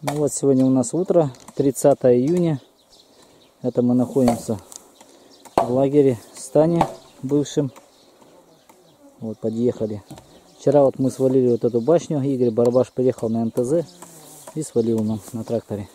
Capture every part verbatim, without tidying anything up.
Ну вот сегодня у нас утро, тридцатое июня. Это мы находимся в лагере Стане бывшем. Вот подъехали. Вчера вот мы свалили вот эту башню. Игорь Барабаш приехал на эм тэ зэ и свалил нам на тракторе.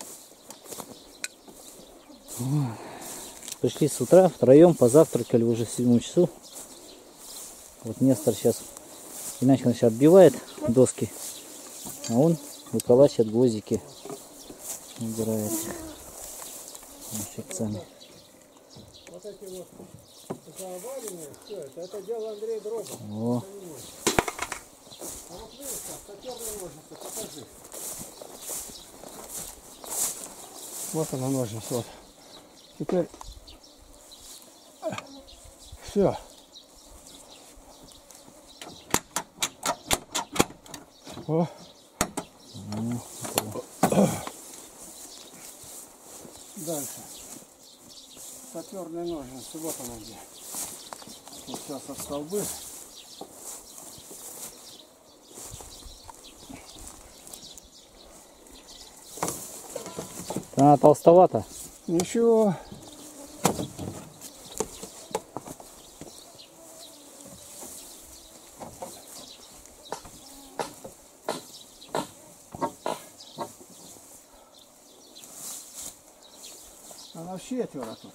Вот. Пришли с утра втроем, позавтракали уже в седьмом часу. Вот Нестор сейчас иначе он сейчас отбивает доски, а он выколачивает гвоздики, убирает щипцами. Вот эти вот заваленные, все это, это дело Андрея Дроба. О. А вот видишь, саперные ножницы, покажи. Вот она ножницы, вот. Теперь все. О. Дальше. Саперные ножницы, вот она где. Вот сейчас от столбы. Она толстовата. Ничего. Она в четверо тут.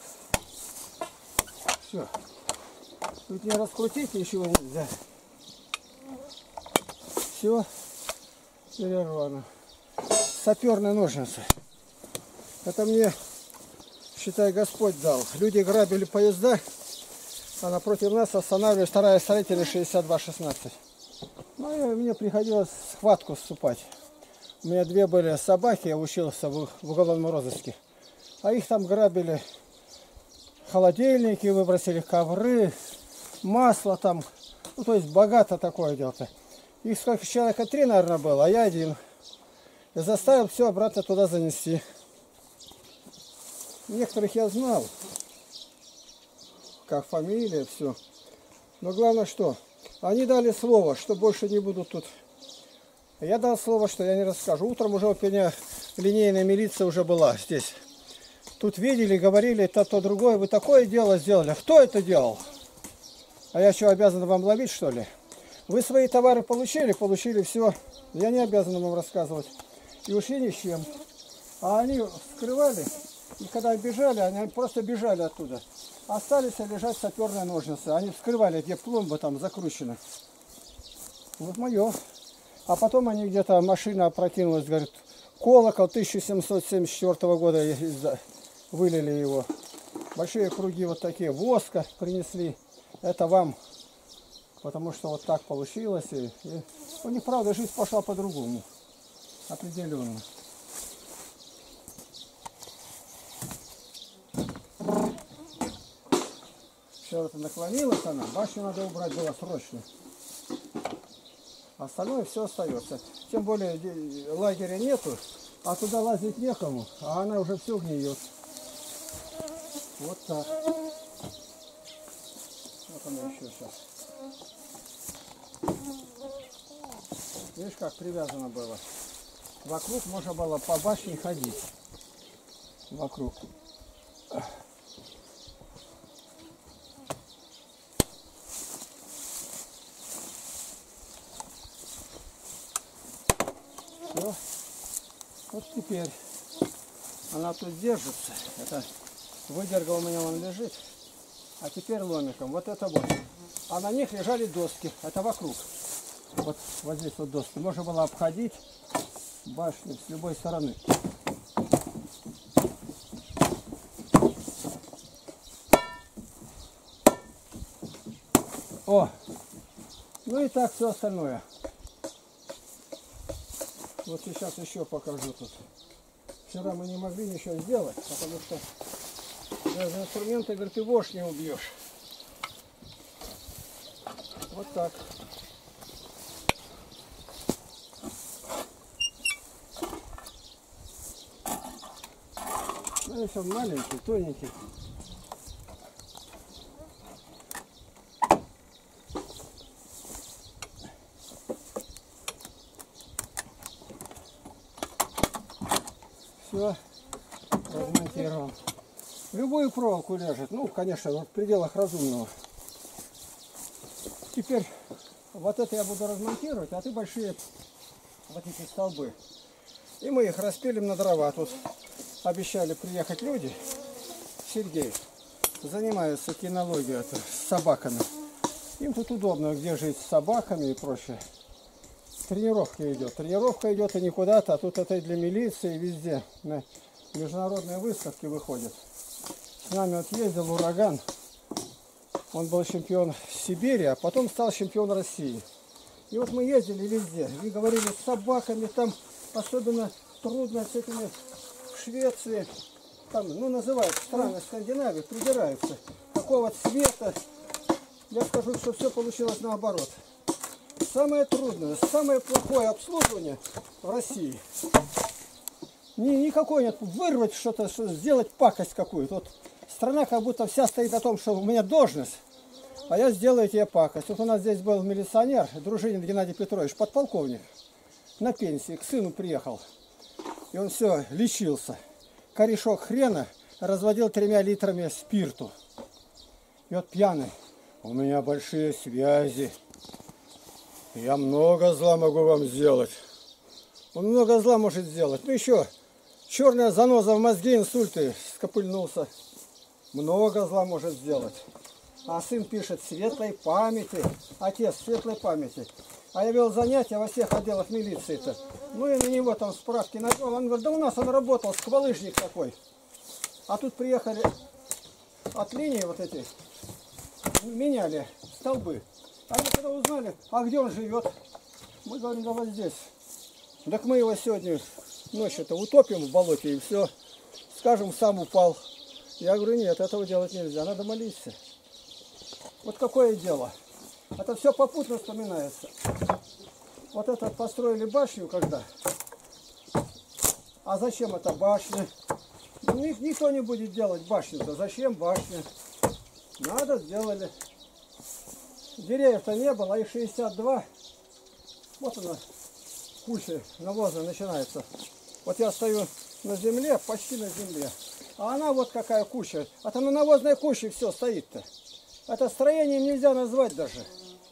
Все. Тут не раскрутить ничего нельзя. Все. Перервано. Саперные ножницы. Это мне, считай, Господь дал. Люди грабили поезда, а напротив нас останавливали вторая строительная шестьдесят два шестнадцать. Ну и мне приходилось в схватку вступать. У меня две были собаки, я учился в уголовном розыске. А их там грабили, холодильники выбросили, ковры, масло там. Ну, то есть богато такое дело-то. Их сколько человека, три, наверное, было, а я один. И заставил все обратно туда занести. Некоторых я знал, как фамилия, все. Но главное что? Они дали слово, что больше не будут тут. Я дал слово, что я не расскажу. Утром уже у меня линейная милиция уже была здесь. Тут видели, говорили, то, то другое, вы такое дело сделали. А кто это делал? А я что, обязан вам ловить, что ли? Вы свои товары получили, получили все. Я не обязан вам рассказывать. И ушли ни с чем. А они скрывали, и когда бежали, они просто бежали оттуда. Остались лежать саперные ножницы. Они вскрывали, где пломба там закручена. Вот мое. А потом они где-то, машина опрокинулась, говорит, колокол тысяча семьсот семьдесят четвёртого года вылили его. Большие круги вот такие воска принесли. Это вам. Потому что вот так получилось. И, и у них, правда, жизнь пошла по-другому. Определенно. Все это наклонилась она. Башню надо убрать было срочно. Остальное все остается. Тем более лагеря нету. А туда лазить некому. А она уже все гниет. Вот так. Вот она еще сейчас. Видишь, как привязано было. Вокруг можно было по башне ходить. Вокруг. Все. Вот теперь она тут держится. Это выдерга у меня вон лежит. А теперь ломиком. Вот это вот. А на них лежали доски. Это вокруг. Вот, вот здесь вот доски. Можно было обходить башню с любой стороны. О! Ну и так все остальное. Вот сейчас еще покажу тут. Вчера мы не могли ничего сделать, потому что даже инструменты, говорит, ты вошь не убьешь. Вот так. Ну, еще маленький, тоненький. Все, размонтировал. Любую проволоку ляжет, ну, конечно, в пределах разумного. Теперь вот это я буду размонтировать, а ты большие вот эти столбы. И мы их распилим на дрова. Тут обещали приехать люди, Сергей, занимаются кинологией это, с собаками. Им тут удобно, где жить с собаками и прочее. Тренировка идет. Тренировка идет и не куда-то, а тут это и для милиции, везде. На международные выставки выходят. С нами вот ездил Ураган. Он был чемпион Сибири, а потом стал чемпион России. И вот мы ездили везде. И говорили с собаками, там особенно трудно с этими в Швеции. Там, ну, называют страны Скандинавии, придираются. Какого цвета. Я скажу, что все получилось наоборот. Самое трудное, самое плохое обслуживание в России. Ни, никакой нет. Вырвать что-то, что, сделать пакость какую-то. Вот страна как будто вся стоит на том, что у меня должность, а я сделаю тебе пакость. Вот у нас здесь был милиционер, Дружинин Геннадий Петрович, подполковник, на пенсии, к сыну приехал. И он все, лечился. Корешок хрена разводил тремя литрами спирту. И вот пьяный. У меня большие связи. Я много зла могу вам сделать. Он много зла может сделать. Ну еще, черная заноза в мозге, инсульты, скопыльнулся. Много зла может сделать. А сын пишет, светлой памяти. Отец, светлой памяти. А я вел занятия во всех отделах милиции-то. Ну и на него там справки навел. Он говорит, да у нас он работал, сквалыжник такой. А тут приехали от линии вот эти, меняли столбы. Они когда узнали, а где он живет, мы говорим, да вот здесь. Так мы его сегодня ночью-то утопим в болоте и все. Скажем, сам упал. Я говорю, нет, этого делать нельзя, надо молиться. Вот какое дело. Это все попутно вспоминается. Вот это построили башню когда. А зачем эта башня? Никто не будет делать башню-то. Зачем башня? Надо, сделали. Деревьев-то не было, а их шестьдесят два. Вот она, куча навоза начинается. Вот я стою на земле, почти на земле. А она вот какая куча. Это на навозной куче все стоит-то. Это строение нельзя назвать даже.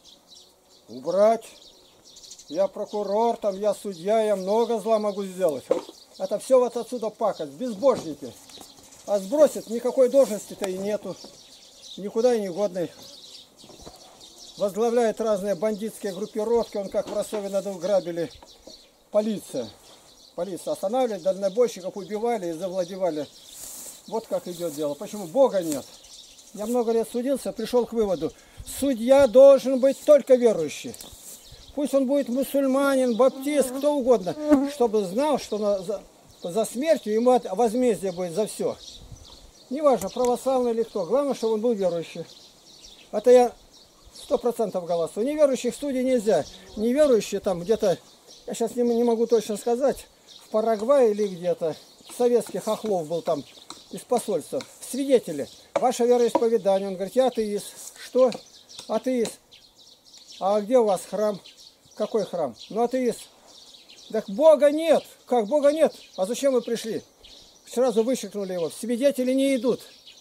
Убрать. Я прокурор, там я судья, я много зла могу сделать. Это все вот отсюда пакость. Безбожники. А сбросит, никакой должности-то и нету. Никуда и не годный. Возглавляет разные бандитские группировки. Он как в Ростове на Дону грабили. Полиция. Полиция останавливает, дальнобойщиков убивали и завладевали. Вот как идет дело. Почему? Бога нет. Я много лет судился, пришел к выводу. Судья должен быть только верующий. Пусть он будет мусульманин, баптист, кто угодно. Чтобы знал, что на, за, за смертью ему возмездие будет за все. Неважно, православный или кто. Главное, чтобы он был верующий. Это я сто процентов голосую. Неверующих судей нельзя. Неверующие там где-то, я сейчас не, не могу точно сказать, в Парагвае или где-то, советских хохлов был там из посольства. Свидетели. Ваше вероисповедание. Он говорит, я атеист. Что? Атеист. А где у вас храм? Какой храм? Ну, атеист. Так Бога нет. Как Бога нет? А зачем вы пришли? Сразу вычеркнули его. Свидетели не идут.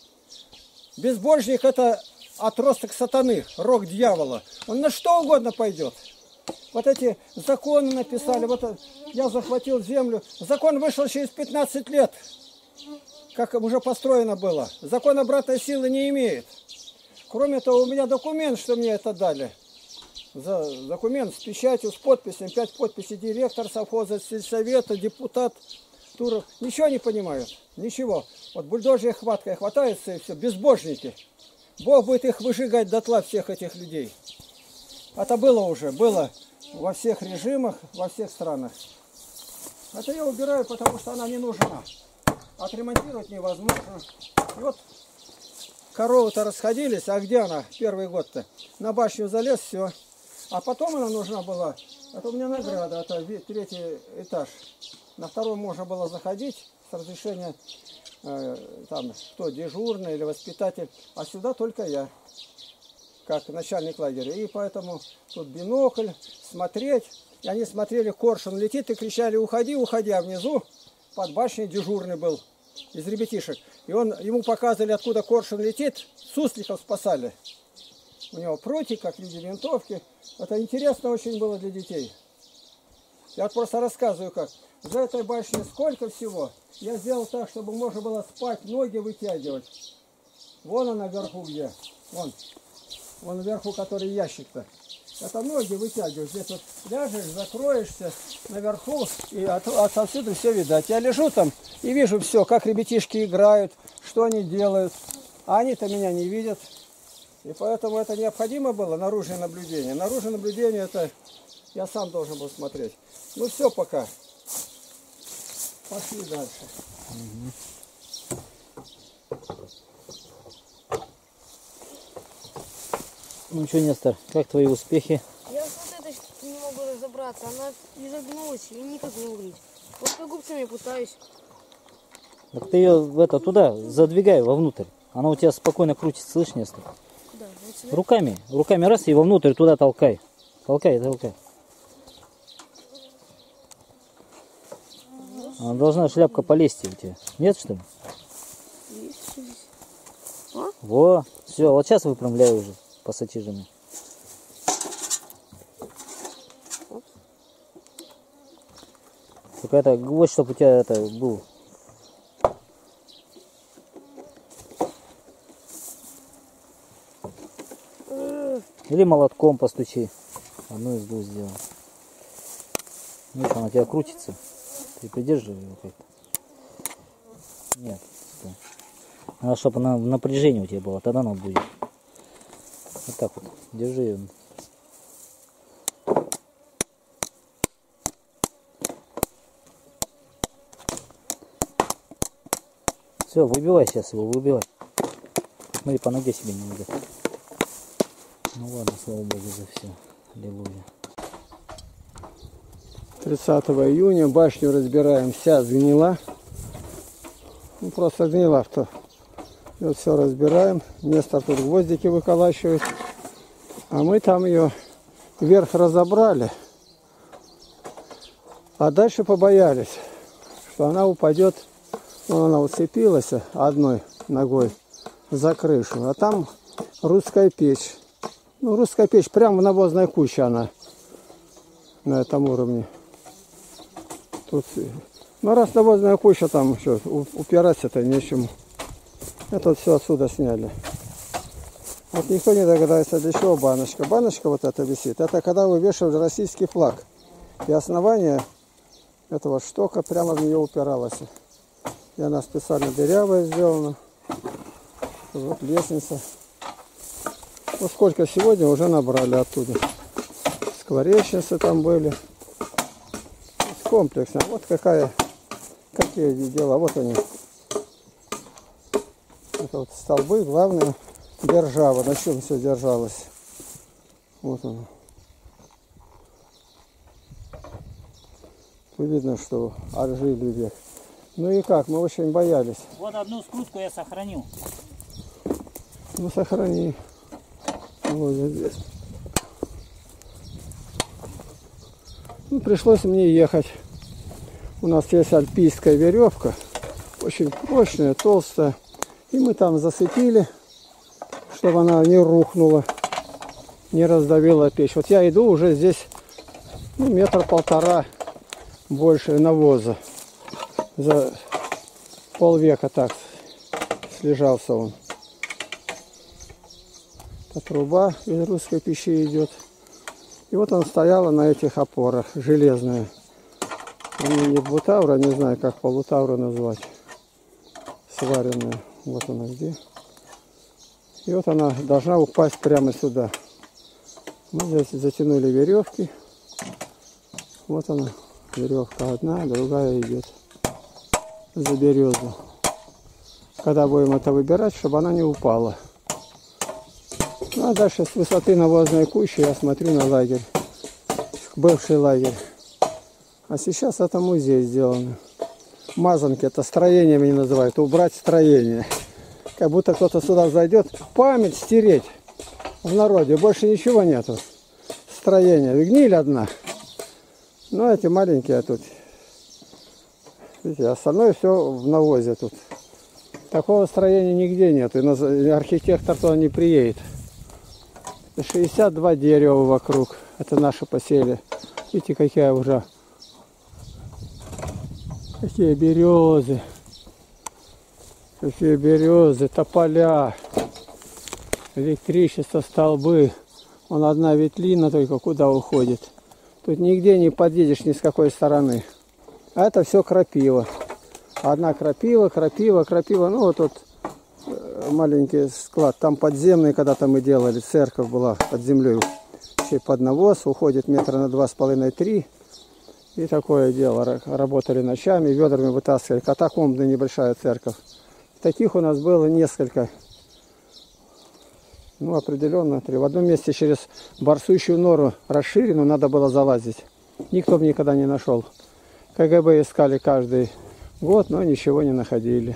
Безбожник это отросток сатаны, рог дьявола. Он на что угодно пойдет. Вот эти законы написали. Вот я захватил землю. Закон вышел через пятнадцать лет. Как уже построено было. Закон обратной силы не имеет. Кроме того, у меня документ, что мне это дали. За документ с печатью, с подписью, пять подписей, директор совхоза, сельсовета, депутат Туров. Ничего не понимают. Ничего. Вот бульдожья хваткой хватаются и все. Безбожники. Бог будет их выжигать дотла, всех этих людей. Это было уже. Было во всех режимах, во всех странах. Это я убираю, потому что она не нужна. Отремонтировать невозможно. И вот коровы-то расходились, а где она первый год-то? На башню залез, все. А потом она нужна была. Это у меня награда, это третий этаж. На второй можно было заходить с разрешения, э, там, кто дежурный или воспитатель. А сюда только я, как начальник лагеря. И поэтому тут бинокль, смотреть. И они смотрели, коршун летит и кричали, уходи, уходи. А внизу под башней дежурный был из ребятишек. И он, ему показывали, откуда коршун летит, сусликов спасали. У него прутик, как в виде винтовки. Это интересно очень было для детей. Я просто рассказываю, как. За этой башней сколько всего. Я сделал так, чтобы можно было спать, ноги вытягивать. Вон она вверху где. Вон. Вон вверху, который ящик-то. Это ноги вытягиваешь. Здесь вот ляжешь, закроешься наверху, и от, от, отсюда все видать. Я лежу там и вижу все, как ребятишки играют, что они делают. А они-то меня не видят. И поэтому это необходимо было, наружное наблюдение. Наружное наблюдение, это я сам должен был смотреть. Ну все пока. Пошли дальше. Ну что, Нестор, как твои успехи? Я с вот этой не могу разобраться, она изогнулась и никак не угрить. Вот губцами пытаюсь. Так ты ее в это туда задвигай вовнутрь. Она у тебя спокойно крутится, слышишь, Нестор? Куда? Вот сюда? Руками, руками раз и вовнутрь туда толкай. Толкай, толкай. Она должна шляпка полезть у тебя. Нет, что ли? Есть здесь. А? Во, все, вот сейчас выпрямляю уже пассатижами. Только это гвоздь, чтобы у тебя это был. Или молотком постучи. Одну из двух сделал. Видишь, она у тебя крутится. Ты придерживай его как-то. Нет. Стой. Надо, чтобы она в напряжении у тебя была. Тогда она будет. Вот так вот. Держи ее. Все, выбивай сейчас его, выбивай. Смотри, по ноге себе не уйдет. Ну ладно, слава Богу за все. Аллилуйя. тридцатого июня башню разбираем, вся сгнила. Ну, просто гнила. -то. И вот все разбираем. Нестор тут гвоздики выколачивает. А мы там ее вверх разобрали. А дальше побоялись, что она упадет. Ну, она уцепилась одной ногой за крышу. А там русская печь. Ну, русская печь прямо в навозной куче она. На этом уровне. Тут, ну раз навозная куча, там что, упираться-то нечему. Это все отсюда сняли. Вот никто не догадается, для чего баночка. Баночка вот эта висит. Это когда вывешивали российский флаг. И основание этого штока прямо в нее упиралось. И она специально дырявая сделана. Вот лестница. Ну сколько сегодня уже набрали оттуда. Скворечницы там были. Комплексно. Вот какая, какие дела. Вот они. Это вот столбы, главное, держава. На чем все держалось. Вот оно. Тут видно, что отжили век. Ну и как, мы очень боялись. Вот одну скрутку я сохранил. Ну сохрани. Вот здесь. Ну, пришлось мне ехать. У нас есть альпийская веревка. Очень прочная, толстая. И мы там засыпили, чтобы она не рухнула, не раздавила печь. Вот я иду уже здесь, ну, метр полтора больше навоза. За полвека так слежался он. Это труба из русской печи идет. И вот он стояла на этих опорах, железная. Они не бутавра, не знаю, как полутавра назвать. Сваренная. Вот она где. И вот она должна упасть прямо сюда. Мы здесь затянули веревки. Вот она, веревка одна, другая идет за березу. Когда будем это выбирать, чтобы она не упала. Ну а дальше с высоты навозной кучи я смотрю на лагерь. Бывший лагерь. А сейчас это музей сделано. Мазанки, это строениями не называют. Убрать строение. Как будто кто-то сюда зайдет. Память стереть в народе. Больше ничего нету. Строение. Гниль одна. Ну эти маленькие тут. Видите, остальное все в навозе тут. Такого строения нигде нет. И архитектор туда не приедет. шестьдесят два дерева вокруг. Это наше поселие. Видите, какие уже. Какие березы. Какие березы, тополя. Электричество, столбы. Вон одна ветлина только куда уходит. Тут нигде не подъедешь ни с какой стороны. А это все крапива. Одна крапива, крапива, крапива. Ну вот тут маленький склад. Там подземный когда-то мы делали. Церковь была под землей. Еще под навоз. Уходит метра на два с половиной-три. И такое дело. Работали ночами, ведрами вытаскивали. Катакомбная небольшая церковь. Таких у нас было несколько. Ну, определенно. В одном месте через барсучью нору расширенную надо было залазить. Никто бы никогда не нашел. КГБ искали каждый год, но ничего не находили.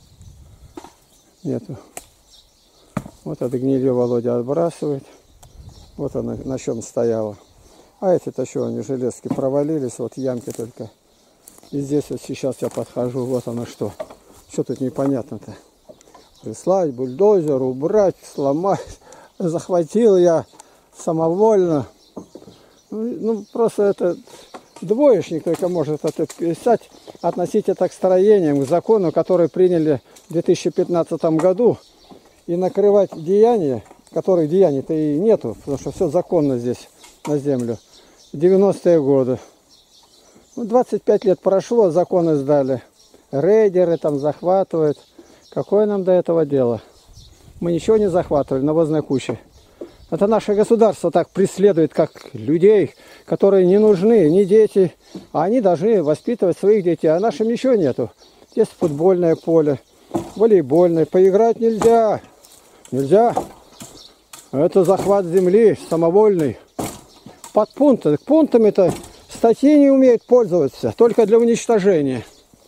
Нету. Вот это гнилье Володя отбрасывает. Вот она на чем стояла. А эти-то что, они железки провалились, вот ямки только. И здесь вот сейчас я подхожу, вот оно что. Что тут непонятно-то? Прислать бульдозер, убрать, сломать. Захватил я самовольно. Ну, ну просто это двоечник только может это писать, относить это к строениям, к закону, который приняли в две тысячи пятнадцатом году. И накрывать деяния, которых деяний-то и нету, потому что все законно здесь на землю. девяностые годы. Ну, двадцать пять лет прошло, законы сдали. Рейдеры там захватывают. Какое нам до этого дело? Мы ничего не захватывали, навозной кучи. Это наше государство так преследует, как людей, которые не нужны, не дети. А они должны воспитывать своих детей, а нашим ничего нету. Есть футбольное поле, волейбольное. Поиграть нельзя. Нельзя. Это захват земли самовольный. Под пункты. Пунктами-то статьи не умеют пользоваться, только для уничтожения.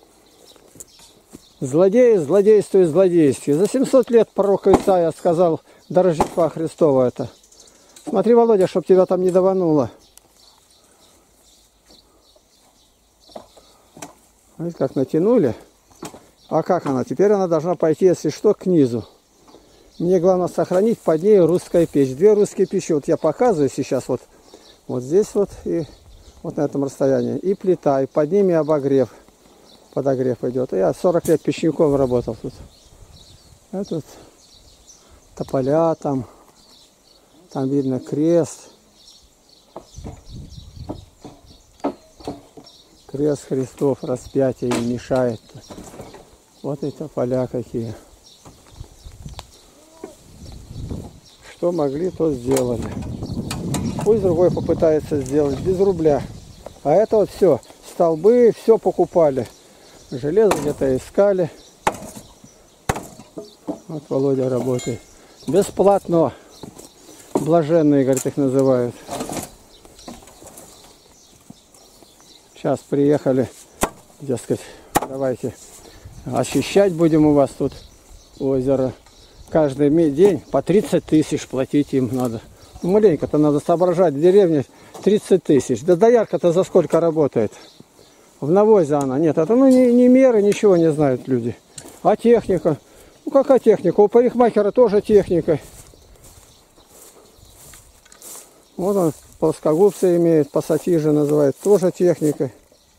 Злодеи, злодействуют, злодействие. За семьсот лет пророк Исаия сказал до Рождества Христова это. Смотри, Володя, чтоб тебя там не давануло. Видите, как натянули. А как она? Теперь она должна пойти, если что, к низу. Мне главное сохранить под ней русская печь. Две русские печи. Вот я показываю сейчас вот, вот здесь вот и вот на этом расстоянии. И плита, и под ними обогрев. Подогрев идет. Я сорок лет печником работал тут. А тут тополя там. Там видно крест. Крест Христов, распятие не мешает. Вот и тополя какие. Что могли, то сделали. Пусть другой попытается сделать без рубля. А это вот все. Столбы, все покупали. Железо где-то искали. Вот Володя работает. Бесплатно. Блаженные, говорит, их называют. Сейчас приехали. Дескать, давайте очищать будем у вас тут озеро. Каждый день по тридцать тысяч платить им надо. Ну, маленько-то надо соображать. В деревне тридцать тысяч. Да доярка-то за сколько работает? В навозе она. Нет, это ну не, не меры, ничего не знают люди. А техника? Ну какая техника? У парикмахера тоже техника. Вот он плоскогубцы имеет, пассатижи называют, тоже техника.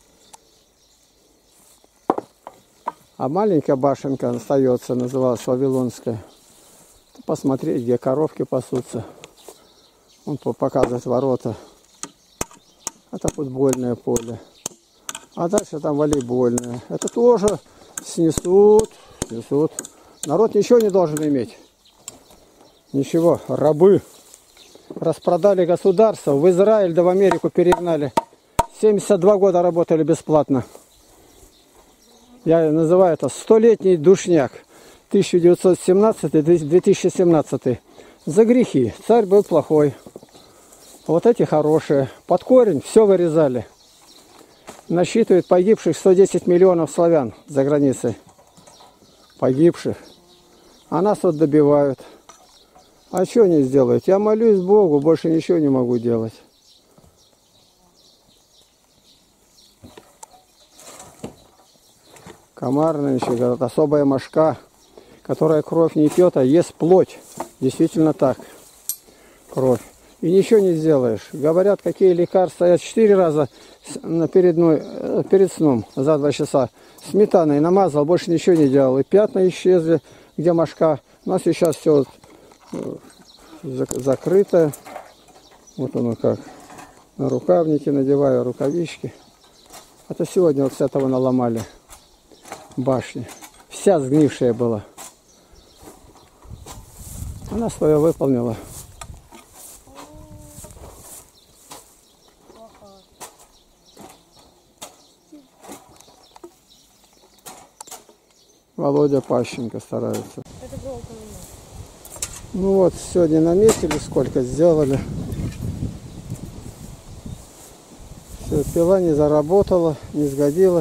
А маленькая башенка остается, называлась Вавилонская. Посмотреть, где коровки пасутся. Он показывает ворота. Это футбольное поле. А дальше там волейбольное. Это тоже снесут, снесут. Народ ничего не должен иметь. Ничего. Рабы. Распродали государство. В Израиль да в Америку перегнали. семьдесят два года работали бесплатно. Я называю это столетний душняк. тысяча девятьсот семнадцатый — две тысячи семнадцатый. За грехи. Царь был плохой. Вот эти хорошие. Под корень все вырезали. Насчитывает погибших сто десять миллионов славян за границей. Погибших. А нас вот добивают. А что они сделают? Я молюсь Богу, больше ничего не могу делать. Комар нынче, говорят, особая мошка, которая кровь не пьет, а ест плоть. Действительно так. Кровь. И ничего не сделаешь. Говорят, какие лекарства. Я четыре раза перед, перед сном за два часа сметаной намазал, больше ничего не делал. И пятна исчезли, где мошка. У нас сейчас все закрыто. Вот оно как. На рукавники надеваю, рукавички. Это сегодня вот с этого наломали башни. Вся сгнившая была. Она свое выполнила. Володя Пащенко старается. Это громко. Ну вот, сегодня наметили, сколько сделали. Все, пила не заработала, не сгодилась.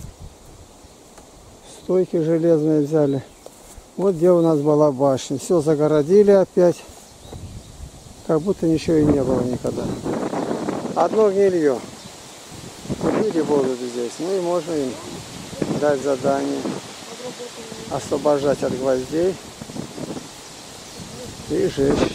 Стойки железные взяли. Вот где у нас была башня. Все загородили опять. Как будто ничего и не было никогда. Одно гнилье. Люди будут здесь. Ну и можно им дать задание. Освобождать от гвоздей и жечь.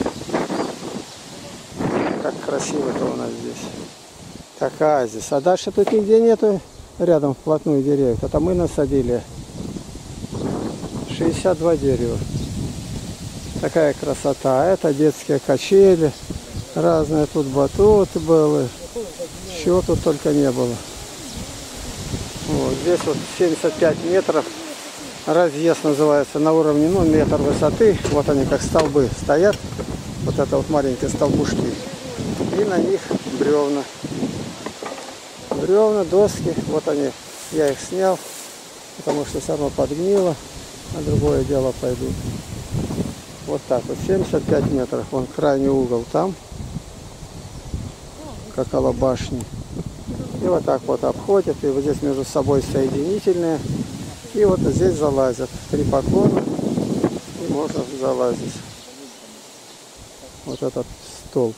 Как красиво-то у нас здесь. Как оазис. А дальше тут нигде нету рядом вплотную деревьев. Это мы насадили шестьдесят два дерева. Такая красота. Это детские качели. Разные тут батуты были. Чего тут только не было. Вот. Здесь вот семьдесят пять метров. Разъезд называется, на уровне, ну, метр высоты. Вот они как столбы стоят. Вот это вот маленькие столбушки. И на них бревна. Бревна, доски. Вот они. Я их снял, потому что все равно подгнило. А другое дело пойдут. Вот так вот. семьдесят пять метров. Вон крайний угол там. Как около башни. И вот так вот обходят. И вот здесь между собой соединительные. И вот здесь залазят. Три поклона. И можно залазить. Вот этот столб.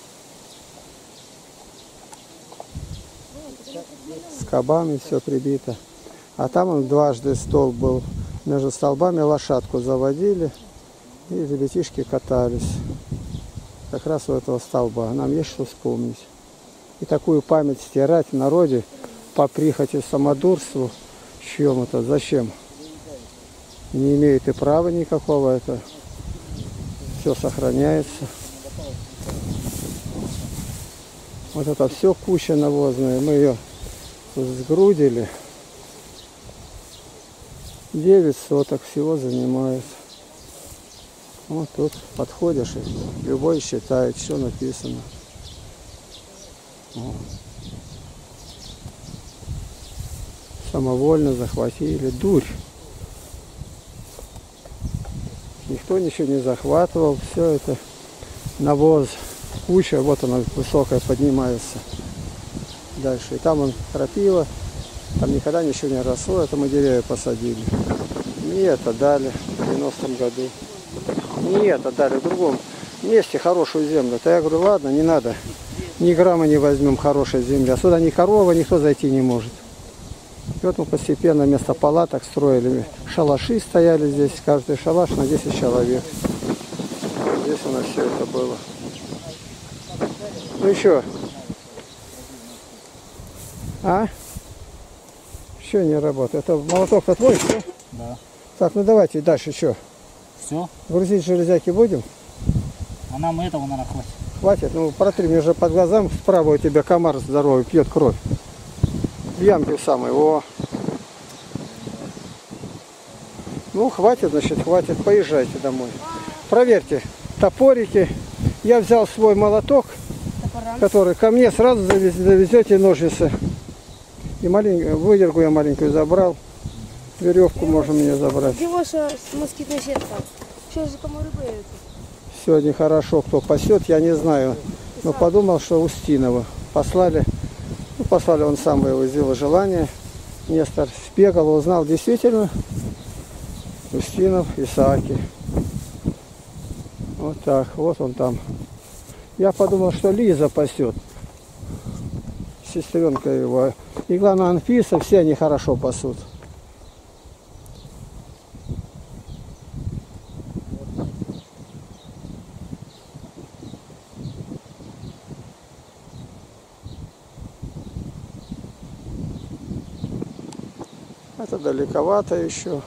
С кабами все прибито. А там он дважды столб был. Между столбами лошадку заводили. И ребятишки катались. Как раз у этого столба. Нам есть что вспомнить. И такую память стирать в народе по прихоти самодурству. Чем это? Зачем? Не имеет и права никакого. Это все сохраняется. Вот это все куча навозная. Мы ее сгрудили. девять соток всего занимает. Вот тут подходишь и любой считает, что написано. Вот. Самовольно захватили. Дурь. Никто ничего не захватывал. Все это навоз. Куча. Вот она высокая поднимается. Дальше. И там он крапива. Там никогда ничего не росло. Это мы деревья посадили. Не это дали в девяностом году. Не это дали в другом месте хорошую землю. То я говорю, ладно, не надо. Ни грамма не возьмем хорошей земли. А сюда ни корова, никто зайти не может. И вот мы постепенно вместо палаток строили. Шалаши стояли здесь. Каждый шалаш на десять человек. Здесь у нас все это было. Ну еще. А? Еще не работает. Это молоток-то твой, что? Да. Так, ну давайте дальше что? Все? Грузить железяки будем? А нам этого, наверное, хватит. Хватит? Ну протри мне же под глазами. Справа у тебя комар здоровый, пьет кровь. В ямке самой. О. Ну хватит, значит, хватит. Поезжайте домой. Проверьте топорики. Я взял свой молоток, Топора. который ко мне сразу завезете ножницы. И маленькую выдергу я маленькую забрал. Веревку можно мне забрать. Где ваша москитная сетка? Что за комары появятся? Сегодня хорошо, кто пасет, я не знаю. Но подумал, что Устинова послали. Ну, послали, он сам выразил желание. Нестор спегал, узнал действительно. Устинов, Исааки. Вот так, вот он там. Я подумал, что Лиза пасет. Сестренка его. И главное, Анфиса, все они хорошо пасут. Это далековато еще.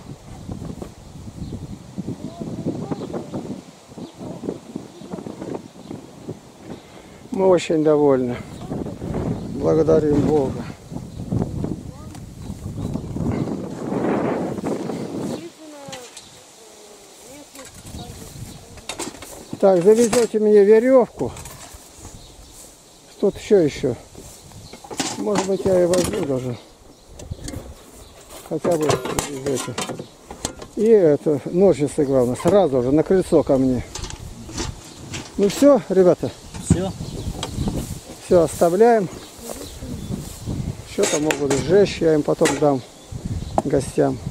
Мы очень довольны. Благодарим Бога. Так, завезете мне веревку. Тут еще еще. Может быть, я и возьму даже. Хотя бы завезете. И это, ножницы, главное, сразу же на крыльцо ко мне. Ну все, ребята. Все. Все, оставляем. Что-то могут сжечь, я им потом дам гостям.